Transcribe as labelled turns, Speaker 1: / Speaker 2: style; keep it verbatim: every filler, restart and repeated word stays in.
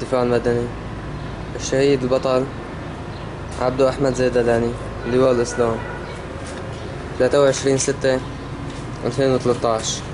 Speaker 1: الدفاع المدني. الشهيد البطل عبدو أحمد زيدلاني، لواء الإسلام، ثلاثة وعشرين ستة ألفين وثلاثة عشر.